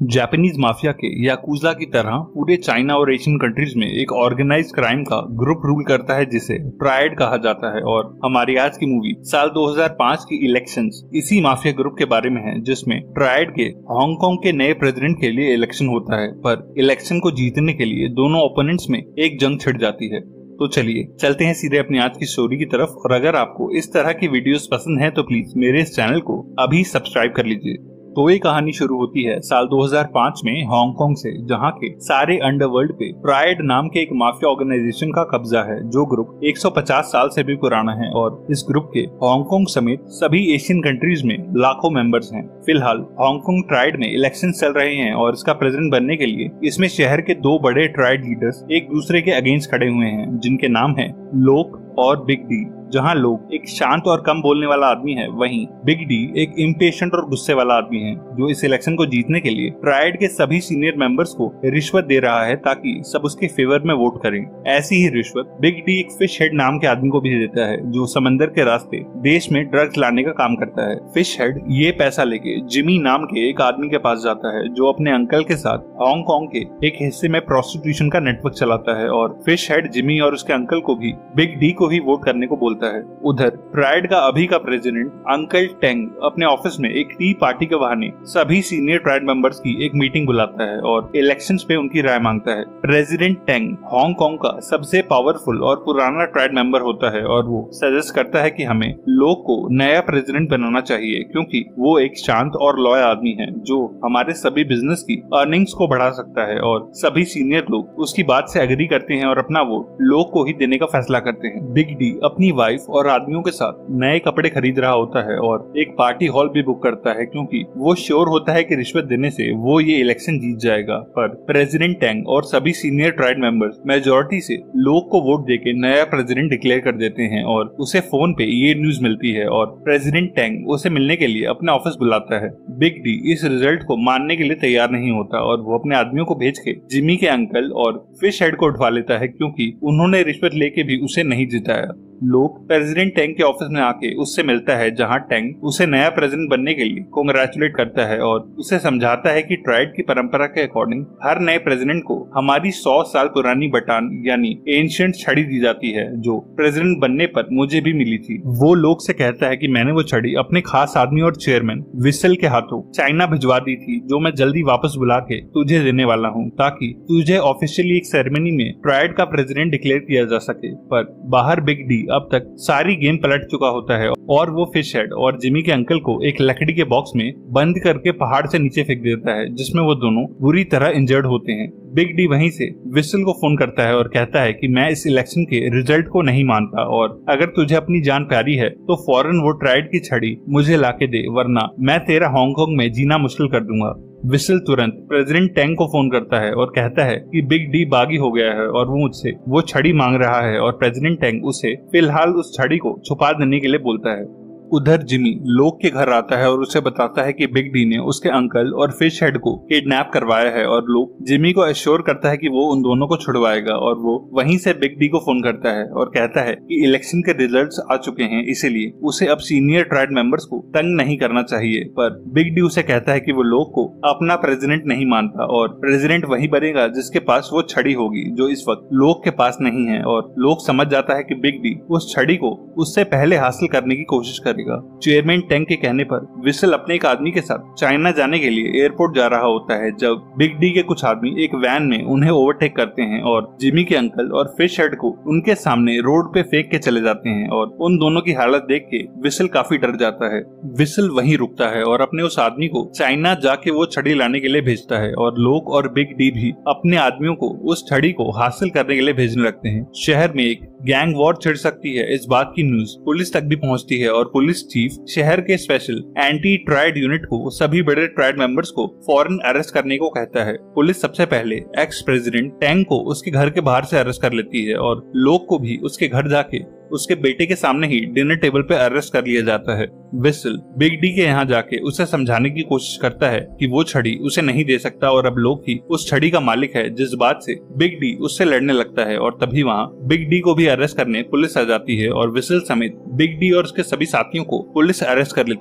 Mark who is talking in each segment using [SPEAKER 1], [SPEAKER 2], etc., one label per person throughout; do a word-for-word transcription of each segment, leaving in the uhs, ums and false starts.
[SPEAKER 1] Japanese mafia के yakuza की तरह पूरे चाइना और एशियन कंट्रीज में एक ऑर्गेनाइज क्राइम का ग्रुप रूल करता है जिसे ट्रायड कहा जाता है। और हमारी आज की मूवी साल दो हज़ार पाँच की इलेक्शंस इसी माफिया ग्रुप के बारे में है, जिसमें ट्रायड के हांगकांग के नए प्रेसिडेंट के लिए इलेक्शन होता है। पर इलेक्शन को जीतने के लिए दोनों ओपोनेंट्स में एक जंग छिड़ जाती है। तो चलिए चलते हैं सीधे अपनी आज की स्टोरी की तरफ। और अगर आपको इस तरह की वीडियोस पसंद है तो प्लीज मेरे इस चैनल को अभी सब्सक्राइब कर लीजिए। तो ये कहानी शुरू होती है साल दो हज़ार पाँच में हांगकांग से, जहां के सारे अंडरवर्ल्ड पे ट्रायड नाम के एक माफिया ऑर्गेनाइजेशन का कब्जा है, जो ग्रुप एक सौ पचास साल से भी पुराना है। और इस ग्रुप के हांगकांग समेत सभी एशियन कंट्रीज में लाखों मेंबर्स हैं। फिलहाल हांगकांग ट्रायड में इलेक्शन चल रहे हैं और इसका प्रेसिडेंट बनने के लिए इसमें शहर के दो बड़े ट्रायड लीडर्स एक दूसरे के अगेंस्ट खड़े हुए हैं, जिनके नाम है लोक और बिग डी। जहां लोग एक शांत और कम बोलने वाला आदमी है, वहीं बिग डी एक इम्पेशेंट और गुस्से वाला आदमी है, जो इस इलेक्शन को जीतने के लिए ट्रायड के सभी सीनियर मेंबर्स को रिश्वत दे रहा है ताकि सब उसके फेवर में वोट करें। ऐसी ही रिश्वत बिग डी एक फिश हेड नाम के आदमी को भी देता है, जो समंदर के रास्ते देश में ड्रग्स लाने का काम करता है। फिश हेड ये पैसा लेके जिमी नाम के एक आदमी के पास जाता है, जो अपने अंकल के साथ हांगकांग के एक हिस्से में प्रोस्टिट्यूशन का नेटवर्क चलाता है। और फिश हेड जिमी और उसके अंकल को भी बिग डी को ही वोट करने को बोलता है। उधर ट्रायड का अभी का प्रेसिडेंट अंकल टेंग अपने ऑफिस में एक टी पार्टी के बहाने सभी सीनियर ट्रायड मेंबर्स की एक मीटिंग बुलाता है और इलेक्शंस पे उनकी राय मांगता है। प्रेसिडेंट टेंग हांगकांग का सबसे पावरफुल और पुराना ट्रायड मेंबर होता है और वो सजेस्ट करता है कि हमें लोग को नया प्रेसिडेंट बनाना चाहिए, क्योंकि वो एक शांत और लॉयल आदमी है जो हमारे सभी बिजनेस की अर्निंग्स को बढ़ा सकता है। और सभी सीनियर लोग उसकी बात से एग्री करते हैं और अपना वोट लोग को ही देने का फैसला करते हैं। बिग डी अपनी वाइफ और आदमियों के साथ नए कपड़े खरीद रहा होता है और एक पार्टी हॉल भी बुक करता है, क्योंकि वो श्योर होता है कि रिश्वत देने से वो ये इलेक्शन जीत जाएगा। पर प्रेसिडेंट टेंग और सभी सीनियर ट्रायड मेंबर्स मेजॉरिटी से लोग को वोट देके नया प्रेसिडेंट डिक्लेयर कर देते हैं और उसे फोन पे ये न्यूज मिलती है और प्रेसिडेंट टेंग उसे मिलने के लिए अपने ऑफिस बुलाता है। बिग डी इस रिजल्ट को मानने के लिए तैयार नहीं होता और वो अपने आदमियों को भेज के जिमी के अंकल और फिश हेड को उठवा लेता है, क्योंकि उन्होंने रिश्वत लेके भी उसे नहीं जिताया। लोग प्रेसिडेंट टेंग के ऑफिस में आके उससे मिलता है, जहां टेंग उसे नया प्रेसिडेंट बनने के लिए कांग्रेचुलेट करता है और उसे समझाता है कि ट्रायड की परंपरा के अकॉर्डिंग हर नए प्रेसिडेंट को हमारी सौ साल पुरानी बटान यानी एंशिएंट छड़ी दी जाती है, जो प्रेसिडेंट बनने पर मुझे भी मिली थी। वो लोग से कहता है कि मैंने वो छड़ी अपने खास आदमी और चेयरमैन विसल के हाथों चाइना भिजवा दी थी, जो मैं जल्दी वापस बुला के तुझे देने वाला हूँ, ताकि तुझे ऑफिशियली एक सेरेमनी में ट्रायड का प्रेसिडेंट डिक्लेयर किया जा सके। पर बाहर बिग डी अब तक सारी गेम पलट चुका होता है और वो फिश हेड और जिमी के अंकल को एक लकड़ी के बॉक्स में बंद करके पहाड़ से नीचे फेंक देता है, जिसमें वो दोनों बुरी तरह इंजर्ड होते हैं। बिग डी वहीं से विसल को फोन करता है और कहता है कि मैं इस इलेक्शन के रिजल्ट को नहीं मानता और अगर तुझे अपनी जान प्यारी है तो फौरन वो ट्रायड की छड़ी मुझे लाके दे, वरना मैं तेरा हांगकांग में जीना मुश्किल कर दूंगा। विसल तुरंत प्रेसिडेंट टेंग को फोन करता है और कहता है कि बिग डी बागी हो गया है और वो मुझसे वो छड़ी मांग रहा है और प्रेसिडेंट टेंग उसे फिलहाल उस छड़ी को छुपा देने के लिए बोलता है। उधर जिमी लोग के घर आता है और उसे बताता है कि बिग डी ने उसके अंकल और फिश हेड को किडनैप करवाया है और लोग जिमी को एश्योर करता है कि वो उन दोनों को छुड़वाएगा। और वो वहीं से बिग डी को फोन करता है और कहता है कि इलेक्शन के रिजल्ट्स आ चुके हैं, इसीलिए उसे अब सीनियर ट्रायड मेंबर्स को तंग नहीं करना चाहिए। पर बिग डी उसे कहता है कि वो लोग को अपना प्रेसिडेंट नहीं मानता और प्रेसिडेंट वही बनेगा जिसके पास वो छड़ी होगी, जो इस वक्त लोग के पास नहीं है। और लोग समझ जाता है कि बिग डी उस छड़ी को उससे पहले हासिल करने की कोशिश करेगा। चेयरमैन टेंग के कहने पर विसल अपने एक आदमी के साथ चाइना जाने के लिए एयरपोर्ट जा रहा होता है, जब बिग डी के कुछ आदमी एक वैन में उन्हें ओवरटेक करते हैं और जिमी के अंकल और फिश हेड को उनके सामने रोड पे फेंक के चले जाते हैं। और उन दोनों की हालत देख के विसल काफी डर जाता है। विसल वहीं रुकता है और अपने उस आदमी को चाइना जाके वो छड़ी लाने के लिए भेजता है और लोग और बिग डी भी अपने आदमियों को उस छड़ी को हासिल करने के लिए भेजने लगते हैं। शहर में एक गैंग वॉर छिड़ सकती है, इस बात की न्यूज पुलिस तक भी पहुंचती है और पुलिस चीफ शहर के स्पेशल एंटी ट्रायड यूनिट को सभी बड़े ट्रायड मेंबर्स को फौरन अरेस्ट करने को कहता है। पुलिस सबसे पहले एक्स प्रेसिडेंट टेंग को उसके घर के बाहर से अरेस्ट कर लेती है और लोग को भी उसके घर जाके उसके बेटे के सामने ही डिनर टेबल पे अरेस्ट कर लिया जाता है। विसल बिग डी के यहाँ जाके उसे समझाने की कोशिश करता है कि वो छड़ी उसे नहीं दे सकता और अब लोग ही उस छड़ी का मालिक है, जिस बात से बिग डी उससे लड़ने लगता है। और तभी वहाँ बिग डी को भी अरेस्ट करने पुलिस आ जाती है और विसल समेत बिग डी और उसके सभी साथियों को पुलिस अरेस्ट कर लेती है।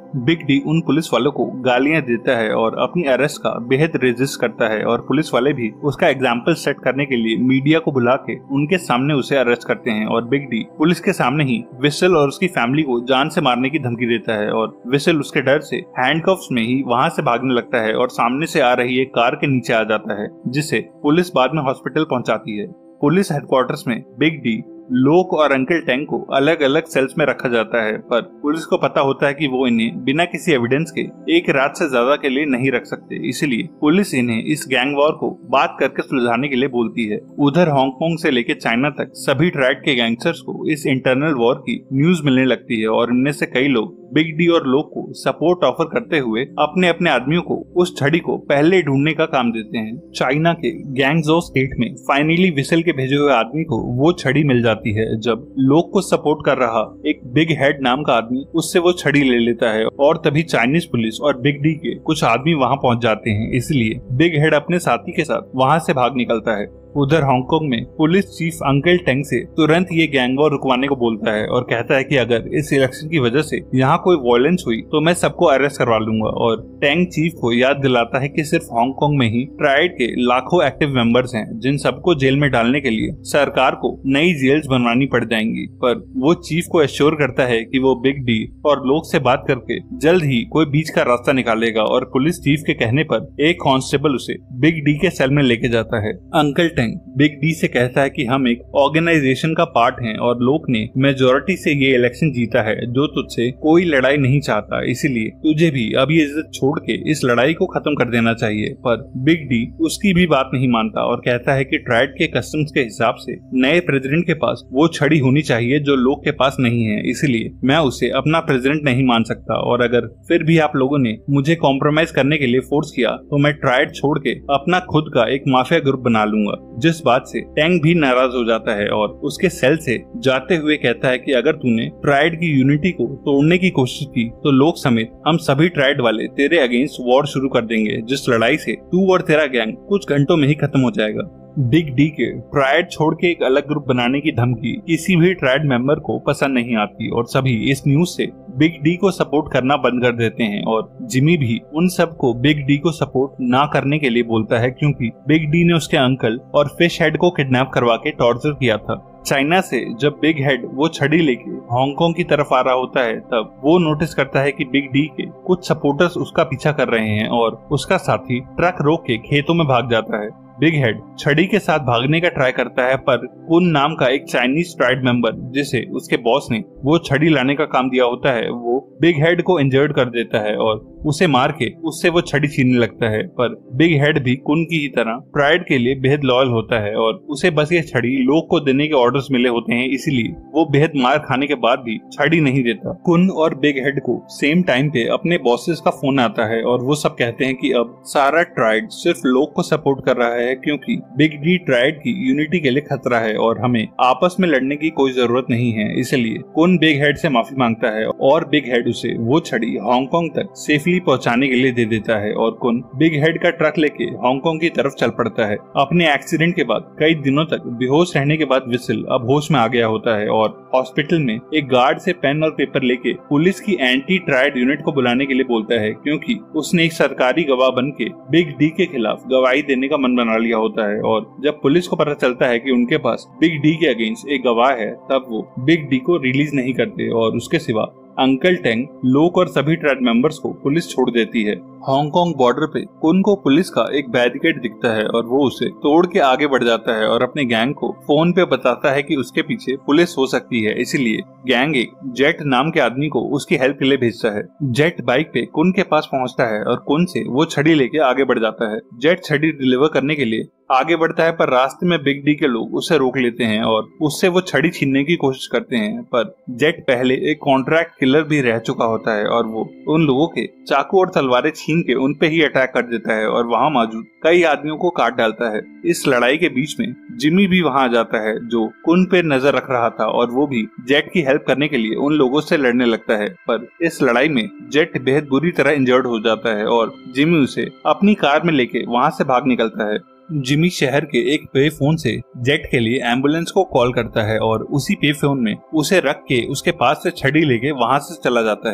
[SPEAKER 1] बिग डी उन पुलिस वालों को गालियां देता है और अपनी अरेस्ट का बेहद रेजिस्ट करता है और पुलिस वाले भी उसका एग्जाम्पल सेट करने के लिए मीडिया को बुला के उनके सामने उसे अरेस्ट करते हैं और बिग डी पुलिस के सामने ही विसल और उसकी फैमिली को जान से मारने की धमकी देता है और विसल उसके डर से हैंडकफ्स में ही वहां से भागने लगता है और सामने से आ रही एक कार के नीचे आ जाता है, जिसे पुलिस बाद में हॉस्पिटल पहुंचाती है। पुलिस हेडक्वार्टर्स में बिग डी, लोक और अंकल टैंग को अलग अलग सेल्स में रखा जाता है, पर पुलिस को पता होता है कि वो इन्हें बिना किसी एविडेंस के एक रात से ज्यादा के लिए नहीं रख सकते, इसलिए पुलिस इन्हें इस गैंग वॉर को बात करके सुलझाने के लिए बोलती है। उधर हांगकांग से लेकर चाइना तक सभी ट्राइड के गैंगस्टर्स को इस इंटरनल वॉर की न्यूज मिलने लगती है और इनमें से कई लोग बिग डी और लोक को सपोर्ट ऑफर करते हुए अपने अपने आदमियों को उस छड़ी को पहले ढूंढने का काम देते हैं। चाइना के गैंगजो स्टेट में फाइनली विसल के भेजे हुए आदमी को वो छड़ी मिल जाती है, जब लोक को सपोर्ट कर रहा एक बिग हेड नाम का आदमी उससे वो छड़ी ले लेता है और तभी चाइनीज पुलिस और बिग डी के कुछ आदमी वहां पहुंच जाते हैं, इसलिए बिग हेड अपने साथी के साथ वहां से भाग निकलता है। उधर हांगकांग में पुलिस चीफ अंकल टैंग से तुरंत ये गैंग वॉर रुकवाने को बोलता है और कहता है कि अगर इस इलेक्शन की वजह से यहाँ कोई वायलेंस हुई तो मैं सबको अरेस्ट करवा लूंगा, और टैंग चीफ को याद दिलाता है कि सिर्फ हांगकांग में ही ट्राइड के लाखों एक्टिव मेंबर्स हैं, जिन सबको जेल में डालने के लिए सरकार को नई जेल्स बनवानी पड़ जाएंगी। पर वो चीफ को एश्योर करता है कि वो बिग डी और लोग से बात करके जल्द ही कोई बीच का रास्ता निकालेगा और पुलिस चीफ के कहने पर एक कांस्टेबल उसे बिग डी के सेल में लेके जाता है। अंकल टैंग बिग डी से कहता है कि हम एक ऑर्गेनाइजेशन का पार्ट हैं और लोग ने मेजोरिटी से ये इलेक्शन जीता है जो तुझसे कोई लड़ाई नहीं चाहता, इसीलिए तुझे भी अब ये इज्जत छोड़ के इस लड़ाई को खत्म कर देना चाहिए। पर बिग डी उसकी भी बात नहीं मानता और कहता है कि ट्राइड के कस्टम्स के हिसाब से नए प्रेसिडेंट के पास वो छड़ी होनी चाहिए जो लोग के पास नहीं है, इसलिए मैं उसे अपना प्रेसिडेंट नहीं मान सकता, और अगर फिर भी आप लोगों ने मुझे कॉम्प्रोमाइज करने के लिए फोर्स किया तो मैं ट्राइड छोड़ के अपना खुद का एक माफिया ग्रुप बना लूंगा। जिस बात से टैंग भी नाराज हो जाता है और उसके सेल से जाते हुए कहता है कि अगर तूने ट्राइड की यूनिटी को तोड़ने की कोशिश की तो लोग समेत हम सभी ट्राइड वाले तेरे अगेंस्ट वॉर शुरू कर देंगे, जिस लड़ाई से तू और तेरा गैंग कुछ घंटों में ही खत्म हो जाएगा। बिग डी के ट्राइड छोड़ के एक अलग ग्रुप बनाने की धमकी किसी भी ट्राइड मेंबर को पसंद नहीं आती और सभी इस न्यूज से बिग डी को सपोर्ट करना बंद कर देते हैं, और जिमी भी उन सब को बिग डी को सपोर्ट ना करने के लिए बोलता है क्योंकि बिग डी ने उसके अंकल और फिश हेड को किडनैप करवा के टॉर्चर किया था। चाइना से जब बिग हेड वो छड़ी लेके हांगकांग की तरफ आ रहा होता है तब वो नोटिस करता है कि बिग डी के कुछ सपोर्टर्स उसका पीछा कर रहे हैं और उसका साथी ट्रक रोक के खेतों में भाग जाता है। बिग हेड छड़ी के साथ भागने का ट्राई करता है, पर कुन नाम का एक चाइनीज ट्राइड मेंबर जिसे उसके बॉस ने वो छड़ी लाने का काम दिया होता है, वो बिग हेड को इंजर्ड कर देता है और उसे मार के उससे वो छड़ी छीनने लगता है। पर बिग हेड भी कुन की ही तरह ट्राइड के लिए बेहद लॉयल होता है और उसे बस ये छड़ी लोग को देने के ऑर्डर्स मिले होते हैं, इसलिए वो बेहद मार खाने के बाद भी छड़ी नहीं देता। कुन और बिग हेड को सेम टाइम पे अपने बॉसेस का फोन आता है और वो सब कहते हैं कि अब सारा ट्राइड सिर्फ लोग को सपोर्ट कर रहा है क्योंकि बिग डी ट्राइड की यूनिटी के लिए खतरा है और हमें आपस में लड़ने की कोई जरूरत नहीं है। इसलिए कुन बिग हेड से माफी मांगता है और बिग हेड उसे वो छड़ी हांगकांग तक सेफली पहुंचाने के लिए दे देता है और कुन बिग हेड का ट्रक लेके हांगकांग की तरफ चल पड़ता है। अपने एक्सीडेंट के बाद कई दिनों तक बेहोश रहने के बाद विसल अब होश में आ गया होता है और हॉस्पिटल में एक गार्ड से पेन और पेपर लेके पुलिस की एंटी ट्राइड यूनिट को बुलाने के लिए बोलता है क्योंकि उसने एक सरकारी गवाह बन के बिग डी के खिलाफ गवाही देने का मन बना लिया होता है। और जब पुलिस को पता चलता है कि उनके पास बिग डी के अगेंस्ट एक गवाह है तब वो बिग डी को रिलीज नहीं करते और उसके सिवा अंकल टैंग, लोक और सभी ट्राइड मेंबर्स को पुलिस छोड़ देती है। हांगकांग बॉर्डर पे कुन को पुलिस का एक बैरिकेड दिखता है और वो उसे तोड़ के आगे बढ़ जाता है और अपने गैंग को फोन पे बताता है कि उसके पीछे पुलिस हो सकती है, इसलिए गैंग एक जेट नाम के आदमी को उसकी हेल्प के लिए भेजता है। जेट बाइक पे कुन के पास पहुंचता है और कुन से वो छड़ी लेके आगे बढ़ जाता है। जेट छड़ी डिलीवर करने के लिए आगे बढ़ता है पर रास्ते में बिग डी के लोग उसे रोक लेते हैं और उससे वो छड़ी छीनने की कोशिश करते हैं, पर जेट पहले एक कॉन्ट्रैक्ट किलर भी रह चुका होता है और वो उन लोगों के चाकू और तलवारें छीन के उन पे ही अटैक कर देता है और वहां मौजूद कई आदमियों को काट डालता है। इस लड़ाई के बीच में जिमी भी वहां आ जाता है जो कुन पे नजर रख रहा था और वो भी जेट की हेल्प करने के लिए उन लोगों से लड़ने लगता है, पर इस लड़ाई में जेट बेहद बुरी तरह इंजर्ड हो जाता है और जिमी उसे अपनी कार में लेके वहां से भाग निकलता है। जिमी शहर के एक पे फोन से जेट के लिए एम्बुलेंस को कॉल करता है और उसी पे फोन में उसे रख के उसके पास से छड़ी लेके वहां से चला जाता है।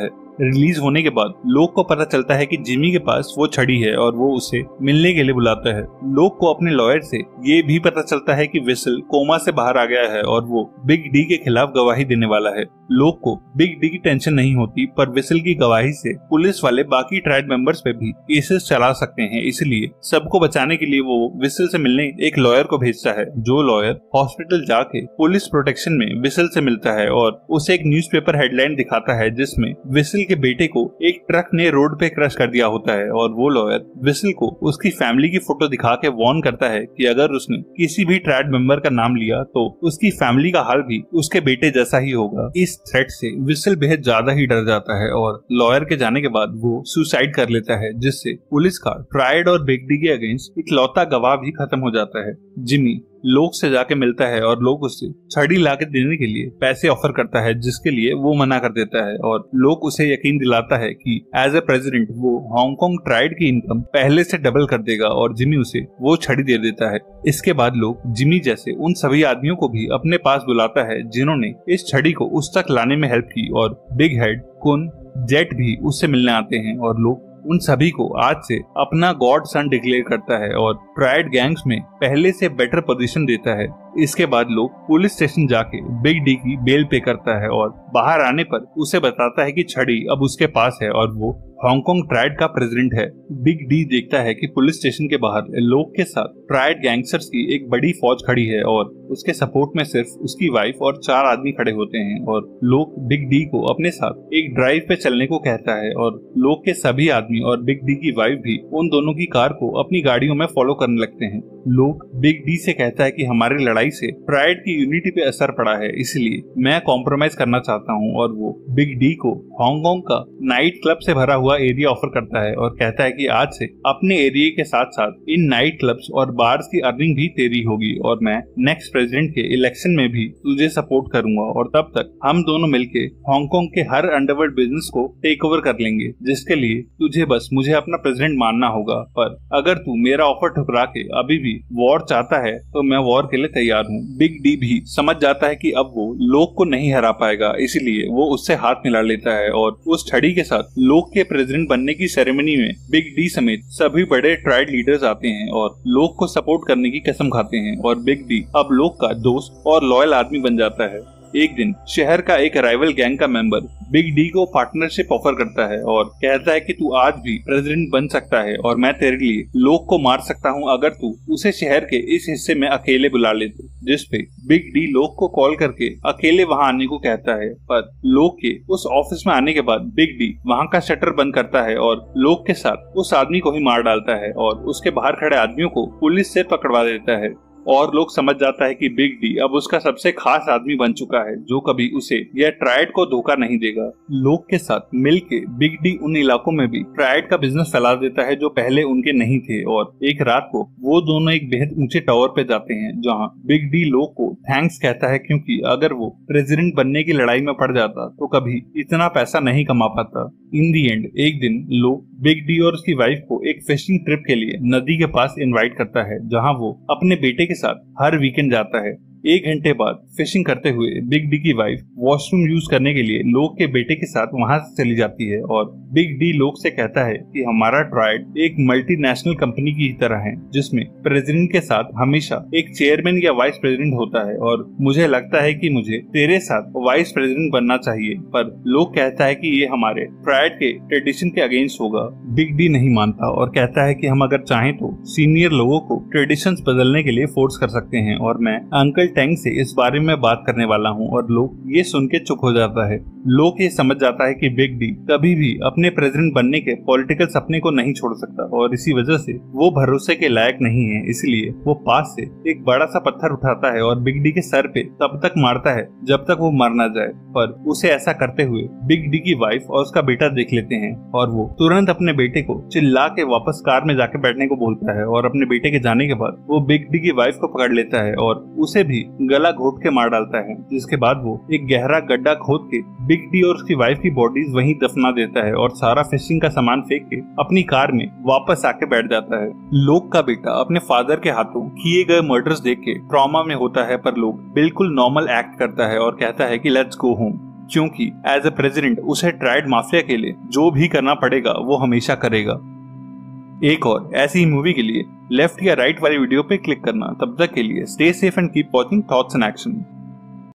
[SPEAKER 1] रिलीज होने के बाद लोग को पता चलता है कि जिमी के पास वो छड़ी है और वो उसे मिलने के लिए बुलाता है। लोग को अपने लॉयर से ये भी पता चलता है कि विसल कोमा से बाहर आ गया है और वो बिग डी के खिलाफ गवाही देने वाला है। लोग को बिग डी की टेंशन नहीं होती, पर विसल की गवाही से पुलिस वाले बाकी ट्राइड मेंबर्स पे भी केसेस चला सकते हैं, इसलिए सबको बचाने के लिए वो विसल से मिलने एक लॉयर को भेजता है। जो लॉयर हॉस्पिटल जाके पुलिस प्रोटेक्शन में विसल से मिलता है और उसे एक न्यूज़पेपर हेडलाइन दिखाता है जिसमें विसल के बेटे को एक ट्रक ने रोड पे क्रश कर दिया होता है और वो लॉयर विसल को उसकी फैमिली की फोटो दिखा के वार्न करता है कि अगर उसने किसी भी ट्राइड मेंबर का नाम लिया तो उसकी फैमिली का हाल भी उसके बेटे जैसा ही होगा। इस थ्रेट से विसल बेहद ज्यादा ही डर जाता है और लॉयर के जाने के बाद वो सुसाइड कर लेता है, जिससे पुलिस का ट्राइड और बिग डी के अगेंस्ट इकलौता गवाह भी खत्म हो जाता है। जिमी लोग से जाके मिलता है और लोग उससे छड़ी लाके देने के लिए पैसे ऑफर करता है, जिसके लिए वो मना कर देता है और लोग उसे यकीन दिलाता है कि एज ए प्रेसिडेंट वो हांगकांग ट्राइड की इनकम पहले से डबल कर देगा और जिमी उसे वो छड़ी दे देता है। इसके बाद लोग जिमी जैसे उन सभी आदमियों को भी अपने पास बुलाता है जिन्होंने इस छड़ी को उस तक लाने में हेल्प की और बिग हेड, कुन, जेट भी उससे मिलने आते हैं और लोग उन सभी को आज से अपना गॉड सन डिक्लेयर करता है और ट्राइड गैंग्स में पहले से बेटर पोजीशन देता है। इसके बाद लोग पुलिस स्टेशन जाके बिग डी की बेल पे करता है और बाहर आने पर उसे बताता है कि छड़ी अब उसके पास है और वो हांगकांग ट्राइड का प्रेसिडेंट है। बिग डी देखता है कि पुलिस स्टेशन के बाहर लोग के साथ ट्राइड गैंगस्टर्स की एक बड़ी फौज खड़ी है और उसके सपोर्ट में सिर्फ उसकी वाइफ और चार आदमी खड़े होते हैं और लोग बिग डी को अपने साथ एक ड्राइव पे चलने को कहता है और लोग के सभी आदमी और बिग डी की वाइफ भी उन दोनों की कार को अपनी गाड़ियों में फॉलो करने लगते हैं। लोग बिग डी से कहता है कि हमारी लड़ाई से ट्राइड की यूनिटी पे असर पड़ा है, इसलिए मैं कॉम्प्रोमाइज करना चाहता हूँ और वो बिग डी को हांगकांग का नाइट क्लब से भरा हुआ एरिया ऑफर करता है और कहता है कि आज से अपने एरिया के साथ साथ इन नाइट क्लब्स और बार्स की अर्निंग भी तेरी होगी और मैं नेक्स्ट प्रेसिडेंट के इलेक्शन में भी तुझे सपोर्ट करूंगा और तब तक हम दोनों मिलके हांगकांग के हर अंडरवर्ल्ड बिजनेस को टेक ओवर कर लेंगे, जिसके लिए तुझे बस मुझे अपना प्रेसिडेंट मानना होगा। पर अगर तू मेरा ऑफर ठुकरा के अभी भी वॉर चाहता है तो मैं वॉर के लिए तैयार हूँ। बिग डी भी समझ जाता है कि अब वो लोग को नहीं हरा पाएगा, इसीलिए वो उससे हाथ मिला लेता है और उस छड़ी के साथ लोग के प्रेसिडेंट बनने की सेरेमनी में बिग डी समेत सभी बड़े ट्राइड लीडर्स आते हैं और लोग को सपोर्ट करने की कसम खाते हैं और बिग डी अब लोग का दोस्त और लॉयल आदमी बन जाता है। एक दिन शहर का एक राइवल गैंग का मेंबर बिग डी को पार्टनरशिप ऑफर करता है और कहता है कि तू आज भी प्रेसिडेंट बन सकता है और मैं तेरे लिए लोग को मार सकता हूं अगर तू उसे शहर के इस हिस्से में अकेले बुला ले तो। जिस पे बिग डी लोग को कॉल करके अकेले वहां आने को कहता है, पर लोग के उस ऑफिस में आने के बाद बिग डी वहां का शटर बंद करता है और लोग के साथ उस आदमी को ही मार डालता है और उसके बाहर खड़े आदमियों को पुलिस से पकड़वा देता है और लोग समझ जाता है कि बिग डी अब उसका सबसे खास आदमी बन चुका है जो कभी उसे या ट्राइड को धोखा नहीं देगा। लोग के साथ मिलके बिग डी उन इलाकों में भी ट्राइड का बिजनेस फैला देता है जो पहले उनके नहीं थे और एक रात को वो दोनों एक बेहद ऊंचे टावर पे जाते हैं जहां बिग डी लोग को थैंक्स कहता है, क्योंकि अगर वो प्रेसिडेंट बनने की लड़ाई में पड़ जाता तो कभी इतना पैसा नहीं कमा पाता। इन दी एंड एक दिन लोग बिग डी और उसकी वाइफ को एक फिशिंग ट्रिप के लिए नदी के पास इनवाइट करता है जहां वो अपने बेटे के साथ हर वीकेंड जाता है। एक घंटे बाद फिशिंग करते हुए बिग डी की वाइफ वॉशरूम यूज करने के लिए लोग के बेटे के साथ वहां से चली जाती है और बिग डी लोग से कहता है कि हमारा ट्राइड एक मल्टीनेशनल कंपनी की तरह है जिसमें प्रेसिडेंट के साथ हमेशा एक चेयरमैन या वाइस प्रेसिडेंट होता है और मुझे लगता है कि मुझे तेरे साथ वाइस प्रेसिडेंट बनना चाहिए, पर लोग कहता है कि ये हमारे ट्राइड के ट्रेडिशन के अगेंस्ट होगा। बिग डी नहीं मानता और कहता है कि हम अगर चाहें तो सीनियर लोगों को ट्रेडिशंस बदलने के लिए फोर्स कर सकते हैं और मैं अंकल टैंग से इस बारे में बात करने वाला हूँ और लोग ये सुन के चुप हो जाता है। लोग ये समझ जाता है कि बिग डी कभी भी अपने प्रेसिडेंट बनने के पॉलिटिकल सपने को नहीं छोड़ सकता और इसी वजह से वो भरोसे के लायक नहीं है, इसलिए वो पास से एक बड़ा सा पत्थर उठाता है और बिग डी के सर पे तब तक मारता है जब तक वो मर ना जाए। पर उसे ऐसा करते हुए बिग डी की वाइफ और उसका बेटा देख लेते हैं और वो तुरंत अपने बेटे को चिल्ला के वापस कार में जाके बैठने को बोलता है और अपने बेटे के जाने के बाद वो बिग डी की वाइफ को पकड़ लेता है और उसे भी गला घोट के मार डालता है, जिसके बाद वो एक गहरा गड्ढा खोद के बिग डी और उसकी वाइफ की बॉडीज वहीं दफना देता है और सारा फिशिंग का सामान फेंक के अपनी कार में वापस आके बैठ जाता है। लोग का बेटा अपने फादर के हाथों किए गए मर्डर्स देख के ट्रॉमा में होता है, पर लोग बिल्कुल नॉर्मल एक्ट करता है और कहता है कि लेट्स गो होम। क्योंकि एज अ प्रेसिडेंट उसे ट्रायड माफिया के लिए जो भी करना पड़ेगा वो हमेशा करेगा। एक और ऐसी ही मूवी के लिए लेफ्ट या राइट वाली वीडियो पे क्लिक करना। तब तक के लिए stay safe and keep watching thoughts and action.